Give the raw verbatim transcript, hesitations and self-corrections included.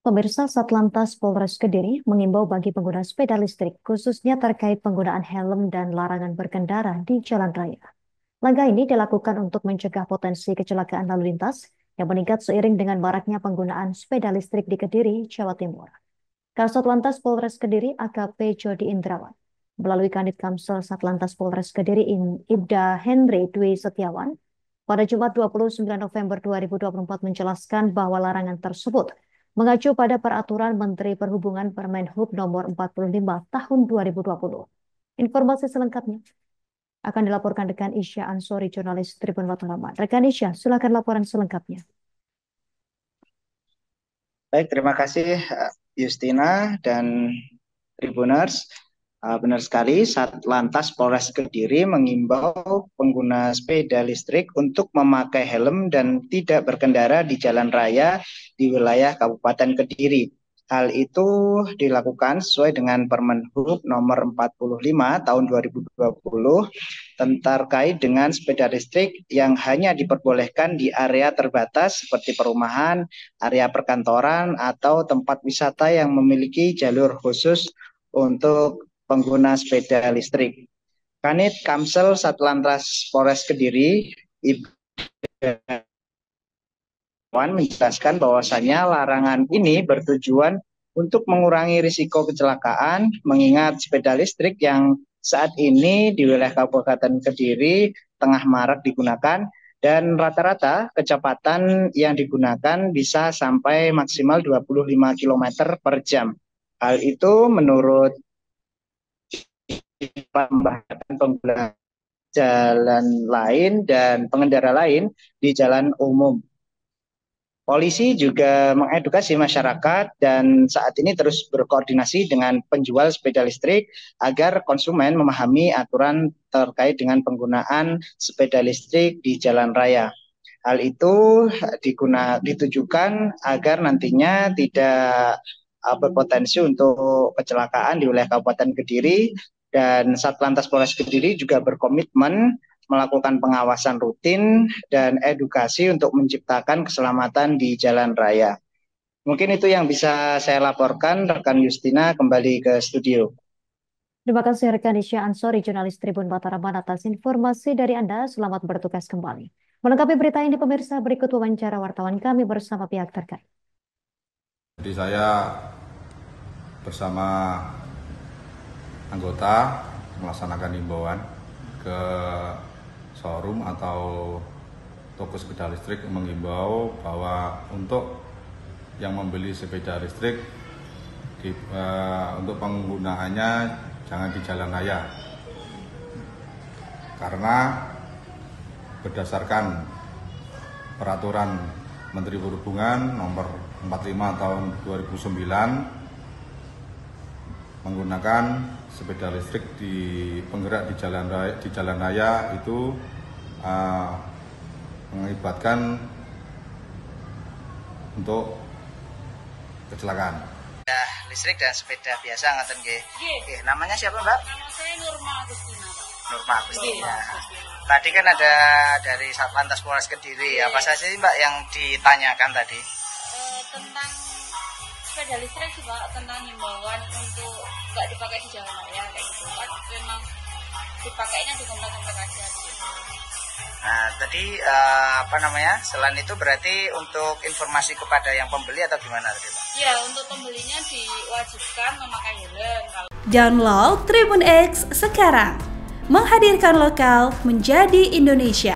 Pemirsa, Satlantas Polres Kediri mengimbau bagi pengguna sepeda listrik, khususnya terkait penggunaan helm dan larangan berkendara di jalan raya. Langkah ini dilakukan untuk mencegah potensi kecelakaan lalu lintas yang meningkat seiring dengan maraknya penggunaan sepeda listrik di Kediri, Jawa Timur. Kasatlantas Polres Kediri A K P Jody Indrawan melalui Kanit Kamsel Satlantas Polres Kediri Ibda Henry Dwi Setiawan pada Jumat dua puluh sembilan November dua ribu dua puluh empat menjelaskan bahwa larangan tersebut mengacu pada Peraturan Menteri Perhubungan Permenhub Nomor empat puluh lima Tahun dua ribu dua puluh. Informasi selengkapnya akan dilaporkan rekan Isya Ansori, jurnalis Tribun Mataraman. Rekan Isya, silakan laporan selengkapnya. Baik, terima kasih Justina dan Tribuners. Uh, benar sekali, Satlantas Polres Kediri mengimbau pengguna sepeda listrik untuk memakai helm dan tidak berkendara di jalan raya di wilayah Kabupaten Kediri. Hal itu dilakukan sesuai dengan Permenhub Nomor empat puluh lima Tahun dua ribu dua puluh terkait dengan sepeda listrik yang hanya diperbolehkan di area terbatas seperti perumahan, area perkantoran, atau tempat wisata yang memiliki jalur khusus untuk pengguna sepeda listrik. Kanit Kamsel Satlantas Polres Kediri Ibda menjelaskan bahwasannya larangan ini bertujuan untuk mengurangi risiko kecelakaan, mengingat sepeda listrik yang saat ini di wilayah Kabupaten Kediri tengah marak digunakan dan rata-rata kecepatan yang digunakan bisa sampai maksimal dua puluh lima kilometer per jam. Hal itu menurut pembahasan pengguna jalan lain dan pengendara lain di jalan umum. Polisi juga mengedukasi masyarakat dan saat ini terus berkoordinasi dengan penjual sepeda listrik agar konsumen memahami aturan terkait dengan penggunaan sepeda listrik di jalan raya. Hal itu diguna, ditujukan agar nantinya tidak berpotensi untuk kecelakaan di wilayah Kabupaten Kediri, dan Satlantas Polres Kediri juga berkomitmen melakukan pengawasan rutin dan edukasi untuk menciptakan keselamatan di jalan raya. Mungkin itu yang bisa saya laporkan, rekan Justina, kembali ke studio. Terima kasih rekan Isya Ansori, jurnalis Tribun Mataraman, atas informasi dari Anda. Selamat bertugas kembali. Melengkapi berita ini, pemirsa, berikut wawancara wartawan kami bersama pihak terkait. Jadi saya bersama anggota melaksanakan himbauan ke showroom atau toko sepeda listrik, mengimbau bahwa untuk yang membeli sepeda listrik di, uh, untuk penggunaannya jangan di jalan raya, karena berdasarkan Peraturan Menteri Perhubungan Nomor empat puluh lima Tahun dua ribu sembilan, menggunakan sepeda listrik di penggerak di jalan raya, di jalan raya itu uh, mengakibatkan untuk kecelakaan. Sepeda listrik dan sepeda biasa ngaten nggih. Nggih, namanya siapa, Mbak? Nama saya Nurma Agustina, Pak. Nurma Agustina. Tadi kan ada dari Satlantas Polres Kediri. Apa saja sih, Mbak, yang ditanyakan tadi? Uh, tentang sepeda listrik sih, Pak, tentang himbauan untuk nggak dipakai di jalan raya kayak gitu. Kan memang dipakainya di komplek-komplek aja gitu. Nah, tadi uh, apa namanya? Selain itu berarti untuk informasi kepada yang pembeli atau gimana tadi, Pak? Ya, untuk pembelinya diwajibkan memakai helm. Kalau... Download Tribun X sekarang, menghadirkan lokal menjadi Indonesia.